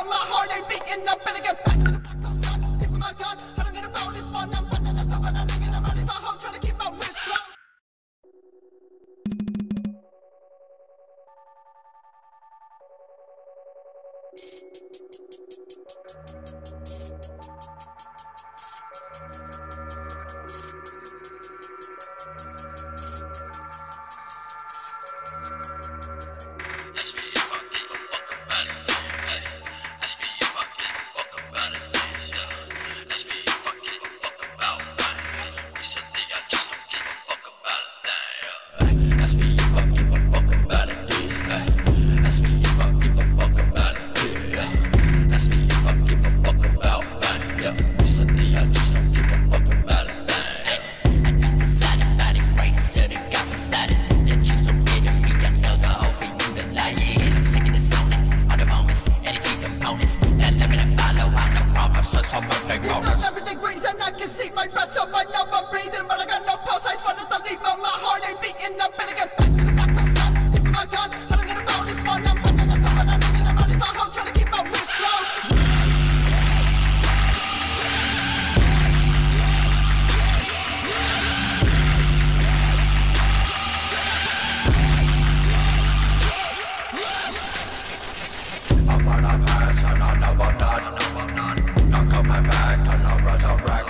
but my heart ain't beating. I better get back to the back of sun. If my gun, I don't need a phone, it's fun. I'm running this up and I'm thinking I'm running my home, trying to keep my wrist closed. Everything green and I can see my breath, so I know I'm breathing, but I got no pulse. I just wanted to leave, but my heart ain't beating. I better get back to the back of sun. If my gun, I don't need a phone, it's fun. I'm running this up and I'm thinking I'm running my home, trying to keep my wrist closed. I'm on a pass and I know I'm done. Not coming back till I resurrect.